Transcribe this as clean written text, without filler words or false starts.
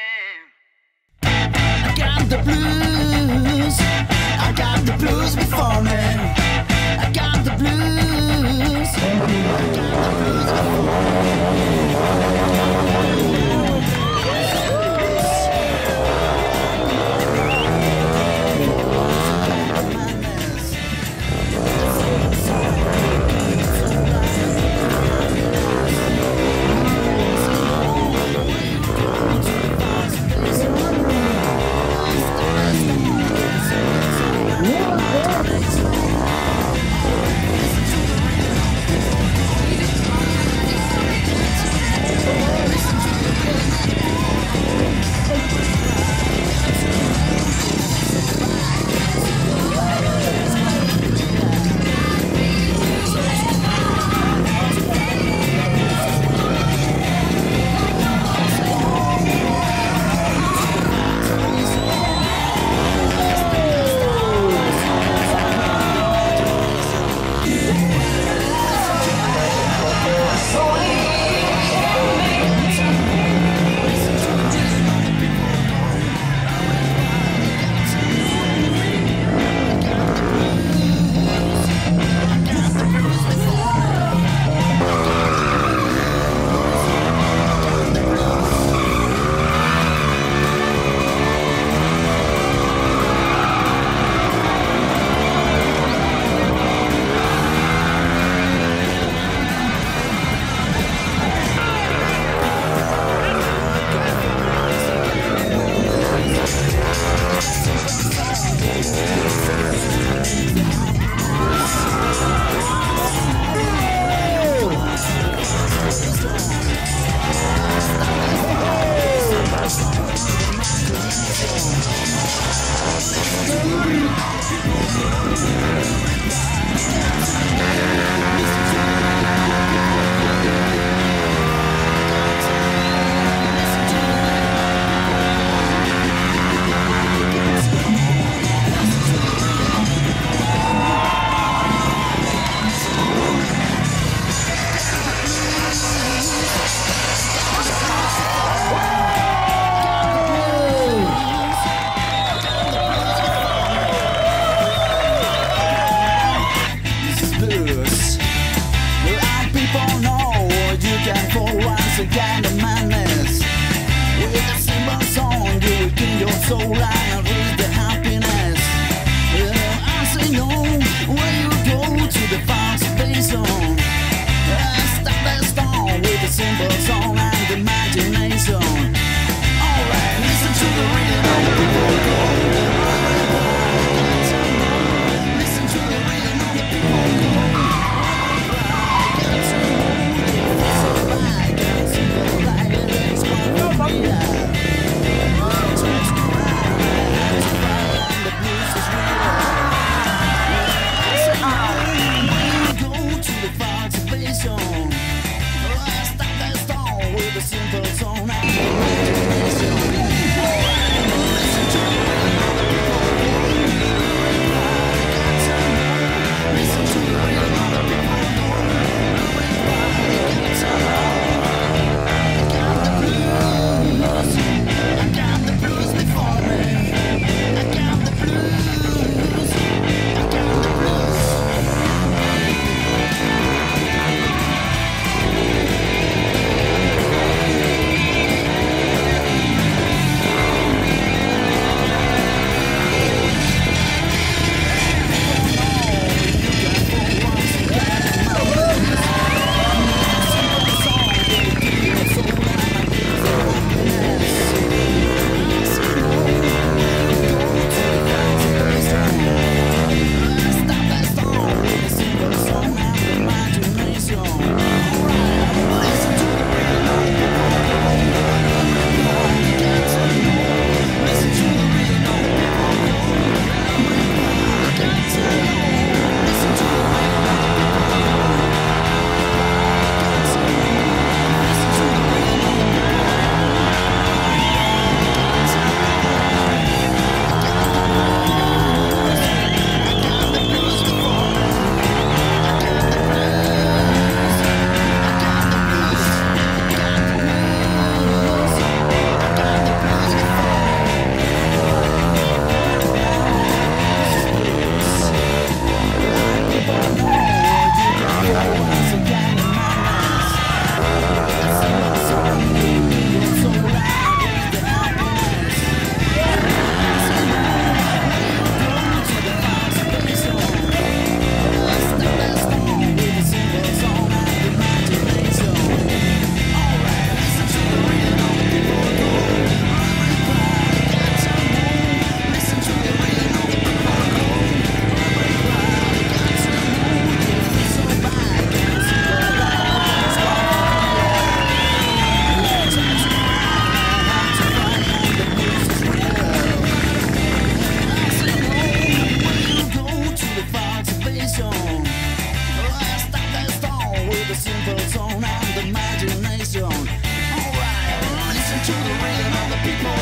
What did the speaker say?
I got the blues. I got the blues before me. I got the blues. I got the blues a kind of madness. With a simple song, you will gain your soul and reach the happiness. I say no, when you go to the fast space zone. Stop that storm with a simple song and imagination. Alright, listen to the rhythm of the people. Listen to the rhythm of the people. Yeah. station. Stop the storm with a simple song and imagination. Alright, listen to the rhythm of the people.